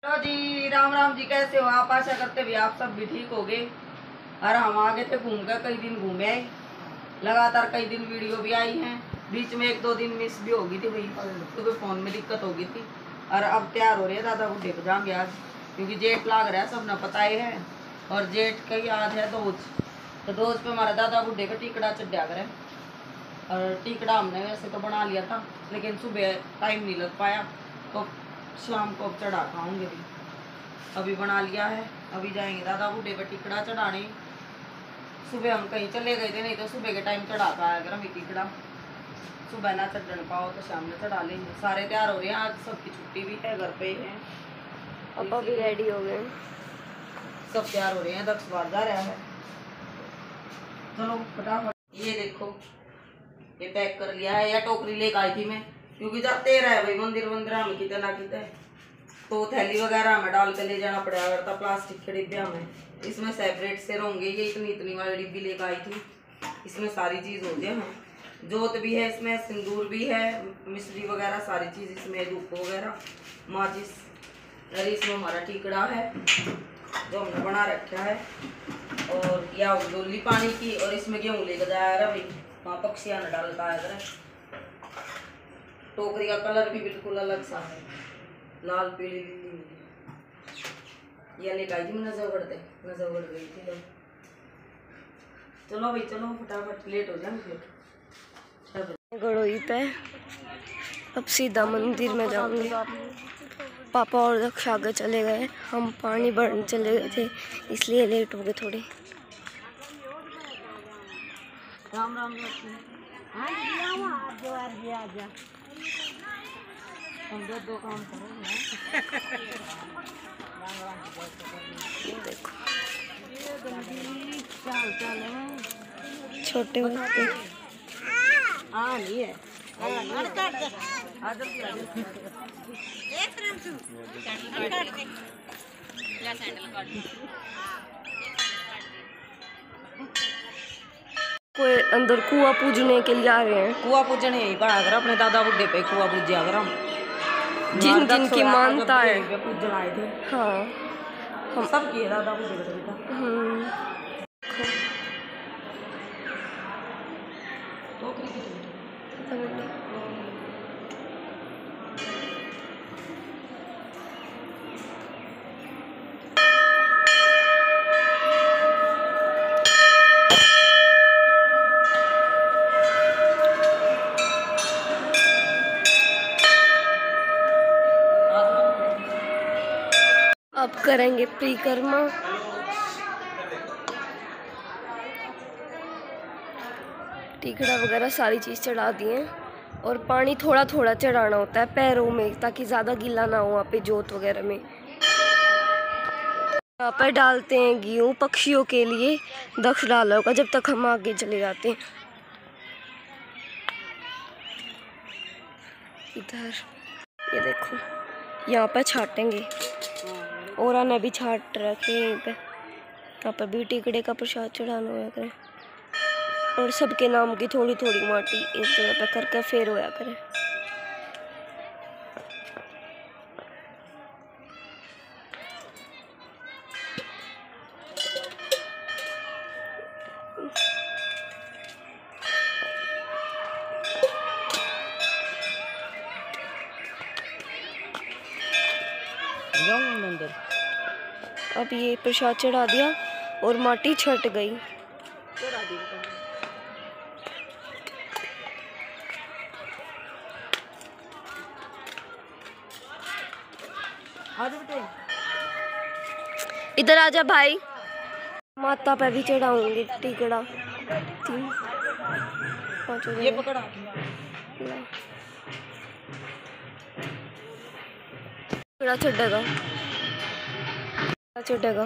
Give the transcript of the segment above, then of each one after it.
Hello ji, Ram Ram ji. कैसे हो आप? आशा करते भी आप सब भी ठीक हो गए। और हम आगे थे घूम कर, कई दिन घूमे आए लगातार, कई दिन वीडियो भी आई हैं। बीच में 1-2 दिन मिस भी हो गई थी भाई, क्योंकि फोन में दिक्कत हो गई थी। और अब तैयार हो रही है दादा बुढ़े पे जाएंगे आज, क्योंकि जेठ लाग रहा है, सब ना पता ही है। और जेठ का ही आज है दोज, तो दोज पे हमारे दादा बुढ़े का टिकड़ा चढ़ा करें। और टिकड़ा हमने वैसे तो बना लिया था, लेकिन सुबह टाइम नहीं लग पाया, तो शाम को अब चढ़ा खाऊंगे भी। अभी बना लिया है, अभी जाएंगे दादा बूढ़े पे टिकड़ा चढ़ाने। सुबह हम कहीं चले गए थे, नहीं तो सुबह के टाइम चढ़ा पाया अगर हम टिकड़ा। सुबह ना चढ़ पाओ तो शाम में चढ़ा लेंगे। सारे तैयार हो रहे हैं, आज सबकी छुट्टी भी है, घर पे ही है। पापा भी रेडी हो गए, सब तैयार हो रहे हैं। दक्ष बाहर जा रहा है। चलो फटाफट, ये देखो ये पैक कर लिया है। या टोकरी लेकर आई थी मैं, क्योंकि जाते रहे भाई मंदिर वंदिर में कितने ना कितने, तो थैली वगैरह में डाल के ले जाना पड़ेगा करता। प्लास्टिक के डिब्बे में इसमें सेपरेट से होंगे। ये इतनी वाली डिब्बी लेकर आई थी, इसमें सारी चीज़ होंगे हैं। जोत भी है इसमें, सिंदूर भी है, मिश्री वगैरह सारी चीज़ इसमें, धूप वगैरह, माचिस। और इसमें हमारा टिकड़ा है जो हमने बना रखा है, और या डोली पानी की। और इसमें गेहूँ लेकर जाएगा भाई, वहाँ पक्षियाँ न डालता है। टोकरी का कलर भी बिल्कुल अलग सा है, लाल पीली लीली। ये लेकर आई थी मैं, नजर बढ़ गई थी तो। चलो भाई चलो फटाफट, लेट हो जाएंगे फिर। गड़ोई पे अब सीधा मंदिर में जाऊंगे। पापा और दक्ष आगे चले गए, हम पानी भरने चले गए थे, इसलिए लेट हो गए थोड़े। राम राम हम दो काम करेंगे। छोटे बच्चे नहीं है। कोई अंदर कुआं पूजने के लिए आ रहे हैं। कुआं पूजने यही पड़ा कर, अपने दादा बुढ़े पे कुआं पूजा कर हम, जिन जिन की मानता है। पूजन आए थे। हाँ हम सब किए दादा बुढ़े पे बेटा। अब करेंगे परिक्रमा। टिकड़ा वगैरह सारी चीज़ चढ़ा दिए, और पानी थोड़ा थोड़ा चढ़ाना होता है पैरों में, ताकि ज़्यादा गीला ना हो वहाँ पे जोत वगैरह में। यहाँ पर डालते हैं गेहूँ पक्षियों के लिए। दक्ष डाला होगा जब तक हम आगे चले जाते हैं। इधर ये देखो, यहाँ पर छाटेंगे, और ने भी छाट रखे यहीं पे। यहाँ पर भी टिकड़े का प्रसाद चढ़ाना होया करे, और सबके नाम की थोड़ी थोड़ी माटी इस जगह पे करके फेर होया करे। अब ये प्रसाद चढ़ा दिया और माटी छट गई। इधर आजा भाई। माता पे भी चढ़ाऊंगी टिकड़ा। 3 5 ये पकड़ा चढ़ेगा चढ़ेगा।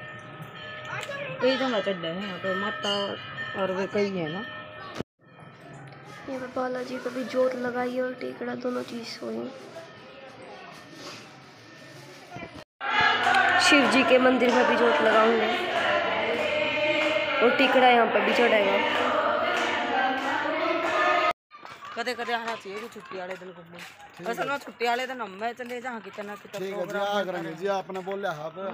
कई जगह चढ़े हैं तो माता और वे कई है ना। ये बालाजी को भी जोत लगाई और टिकड़ा दोनों चीज हुई। शिव जी के मंदिर में भी जोत लगाऊंगे, और टिकड़ा यहाँ पर भी चढ़ेगा। कदे कदे आना चाहिए कि छुट्टी वाले दिन घूमने। असल में छुट्टी वाले दिन हम चले जहाँ कितना ठीक है जी, प्रोग्राम आ करेंगे जी, आपने बोले हाँ पे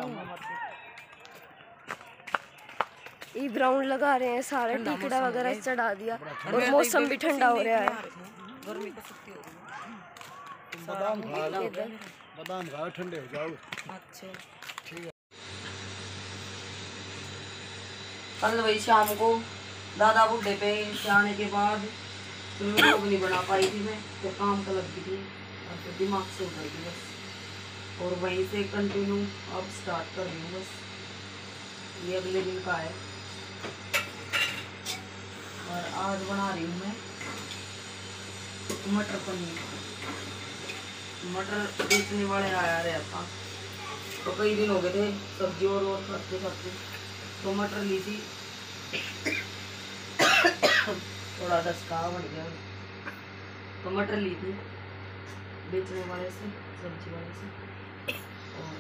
ये ग्राउंड लगा रहे हैं सारे, टिकड़ा वगैरह चढ़ा दिया और मौसम भी ठंडा हो रहा है। गर्मी को छुट्टी हो गई। बादाम खा लो, बादाम खाओ ठंडे हो जाओ। अच्छा ठीक है। कल वही शाम को दादा बुढ़े पे जाने के बाद लोग नहीं बना पाई थी मैं, तो काम तो लग गई थी और फिर दिमाग से उतर गई बस। और वहीं से कंटिन्यू अब स्टार्ट कर रही हूँ बस। ये अगले दिन का है और आज बना रही हूँ मैं मटर पनीर। मटर बेचने वाले आया रहा था तो कई दिन हो गए थे सब्जी और खाते खाते, तो मटर ली थी। थोड़ा दस्ता बढ़ गया तो मटर ली थी बेचने वाले से, सब्जी वाले से। और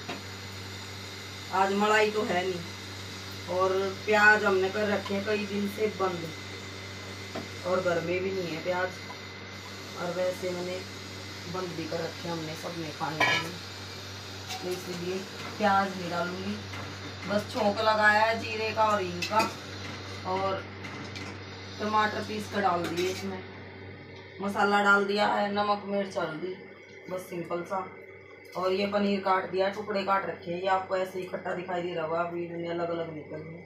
आज मलाई तो है नहीं और प्याज हमने कर रखे हैं कई दिन से बंद, और घर में भी नहीं है प्याज, और वैसे मैंने बंद भी कर रखे हमने सबने खाने के लिए, तो इसलिए प्याज नहीं डालूंगी। बस छोंक लगाया है जीरे का और हींग का, और टमाटर पीस कर डाल दिए इसमें, मसाला डाल दिया है, नमक मिर्च हल्दी, बस सिंपल सा। और ये पनीर काट दिया, टुकड़े काट रखे हैं। ये आपको ऐसे ही खट्टा दिखाई दे रहा होगा, अभी इनमें अलग अलग निकल गए,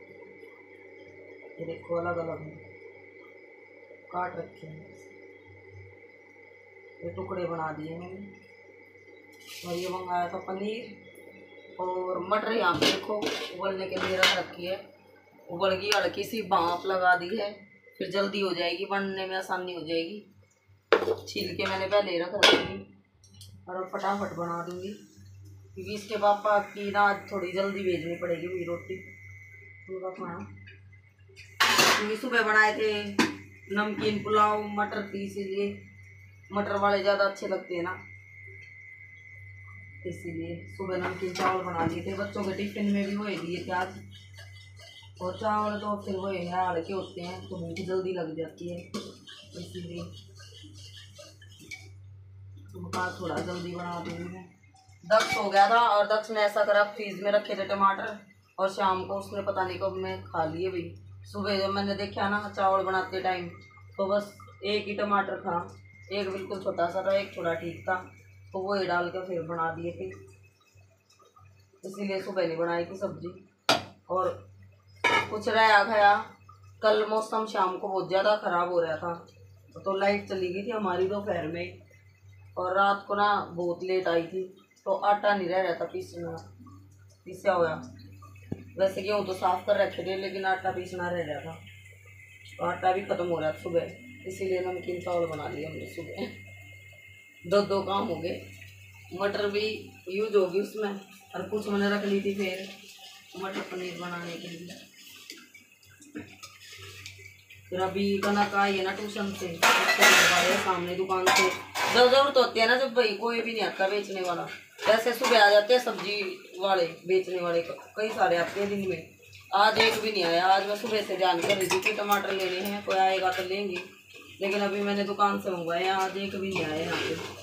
ये देखो अलग अलग काट रखे हैं, ये टुकड़े बना दिए मैंने। और ये मंगाया था पनीर और मटर, यहाँ पे देखो उबलने के लिए रख रखी है, उबल गई, हल्की सी भाप लगा दी है, फिर जल्दी हो जाएगी, बनने में आसानी हो जाएगी। छील के मैंने पहले रख रखी और अब फटाफट बना दूंगी, क्योंकि इसके पापा की ना आज थोड़ी जल्दी भेजनी पड़ेगी मेरी रोटी उनका खाना, क्योंकि सुबह बनाए थे नमकीन पुलाव मटर थी, इसीलिए मटर वाले ज़्यादा अच्छे लगते हैं ना, इसीलिए सुबह नमकीन चावल बना दिए थे। बच्चों के टिफिन में भी वही दिए थे आज, और चावल तो फिर वही है हल्के होते हैं तो भूख जल्दी लग जाती है, इसीलिए थोड़ा जल्दी बना दूंगी मैं। दक्ष हो गया था और दक्ष ने ऐसा करा, फ्रीज में रखे थे टमाटर और शाम को उसने पता नहीं कब मैं खा लिए भाई। सुबह जब मैंने देखा ना चावल बनाते टाइम, तो बस एक ही टमाटर था, एक बिल्कुल छोटा सा था, एक थोड़ा ठीक था, तो वो ही डाल के फिर बना दिए थे, इसीलिए सुबह नहीं बनाई थी सब्जी। और कुछ रहा गया, कल मौसम शाम को बहुत ज़्यादा ख़राब हो रहा था, तो लाइट चली गई थी हमारी दोपहर में, और रात को ना बहुत लेट आई थी, तो आटा नहीं रह रहा था पीसा हुआ। वैसे गेहूँ तो साफ़ कर रखे थे, लेकिन आटा पीसना रह रहा था, तो आटा भी ख़त्म हो रहा था सुबह, इसीलिए नमकीन चावल बना लिए हमने सुबह। दो काम हो गए, मटर भी यूज होगी उसमें, और कुछ मैंने रख ली थी फिर मटर पनीर बनाने के लिए। फिर अभी कनक आई है ना ट्यूशन से, सामने दुकान से जब जरूरत होती है ना, जब भाई कोई भी नहीं आता बेचने वाला, जैसे सुबह आ जाते हैं सब्जी वाले बेचने वाले, कई सारे आते हैं दिन में, आज एक भी नहीं आया। आज मैं सुबह से ध्यान कर रही थी कि टमाटर लेने हैं, कोई आएगा तो लेंगे, लेकिन अभी मैंने दुकान से मंगवाए, आज एक भी नहीं आया यहाँ पे।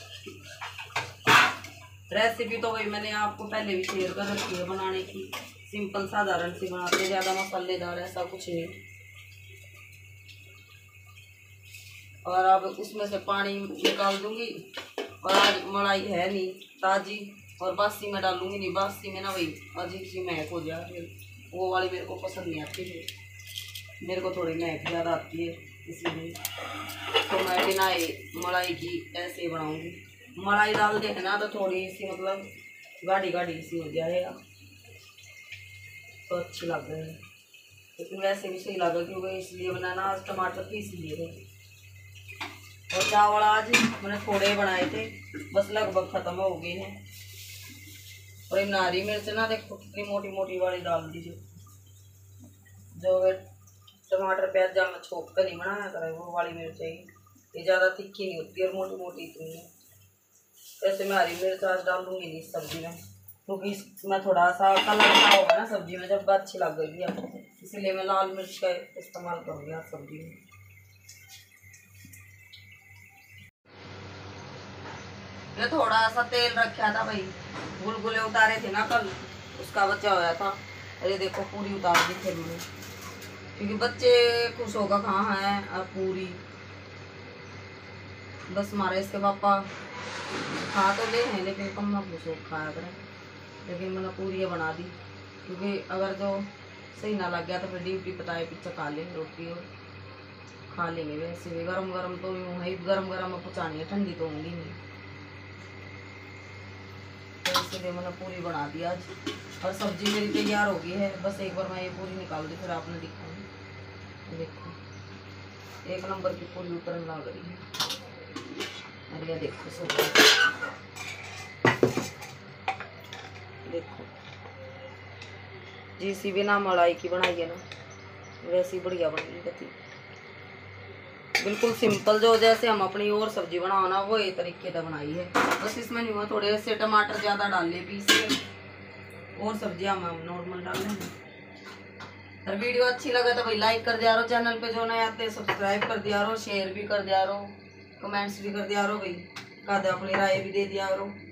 रेसिपी तो वही मैंने आपको पहले भी शेयर कर रखी है बनाने की, सिंपल साधारण सी बनाते, ज़्यादा मसालेदार ऐसा कुछ नहीं। और अब उसमें से पानी निकाल दूंगी, और आज मलाई है नहीं ताज़ी, और बासी में डालूंगी नहीं, बासी में ना वही अजीब सी महक हो जाए, वो वाली मेरे को पसंद नहीं आती है, मेरे को थोड़ी महक ज़्यादा आती है, इसलिए तो मैं बिना मलाई की ऐसे ही बनाऊंगी। मलाई डाल दे ना तो थोड़ी सी मतलब गाढ़ी गाढ़ी सी हो जाएगा, तो अच्छी लग रही है, लेकिन वैसे भी सही लगा, क्योंकि इसलिए बनाना आज टमाटर पीस लिए थे। और चावल आज मैंने थोड़े बनाए थे, बस लगभग ख़त्म हो गए हैं। और ये नारी मिर्च ना देखो कितनी मोटी मोटी वाली डाल दीजिए, जो टमाटर प्याज जब मैं छोक कर नहीं बनाया करे वो वाली मिर्च है, ये ज़्यादा तिखी नहीं होती और मोटी मोटी इतनी है। वैसे मैं हरी मिर्च आज डाल दूँगी नहीं इस सब्ज़ी में, क्योंकि इसमें थोड़ा सा कलर सा होगा ना सब्ज़ी में, जब अच्छी लगेगी आपको, इसीलिए मैं लाल मिर्च का इस्तेमाल करूँगी आज सब्ज़ी में। ये थोड़ा सा तेल रखा था भाई, गुलगुले उतारे थे ना कल, उसका बच्चा होया था। अरे देखो पूरी उतार दी फिर मैंने, क्योंकि बच्चे खुश होगा कहाँ है। और पूरी बस हमारे इसके पापा खा तो ले हैं लेकिन कम ना खुश हो खाया करें, लेकिन मैंने पूरी बना दी, क्योंकि अगर जो सही ना लग गया तो फिर ड्यूटी बताए पीछे खा लेंगे रोटी और खा लेंगे। वैसे भी गरम गरम तो यूँ है, गरम गरम पहुँचानी है, ठंडी तो होंगी नहीं, तो इसलिए मैंने पूरी बना दी आज। और सब्जी मेरी तैयार हो गई है, बस एक बार मैं ये पूरी निकाल दी फिर आपने दिखाऊंगी। देखो एक नंबर की पूरी उतरन लग रही है। अरे देखो सब्जी, देखो जिसी बिना मलाई की बनाई है ना वैसी बढ़िया बनी रहती, बिल्कुल सिंपल, जो जैसे हम अपनी और सब्जी बनाओ ना वो ये तरीके से बनाई है। बस इसमें नहीं हुआ थोड़े से टमाटर ज़्यादा डाल ले पीस के, और सब्जियां हम नॉर्मल डाल लेंगे। और वीडियो अच्छी लगे तो भाई लाइक कर दिया, चैनल पे जो नए आते हैं सब्सक्राइब कर दिया, शेयर भी कर दिया, कमेंट्स भी कर दिया भाई, का अपनी राय भी दे दिया।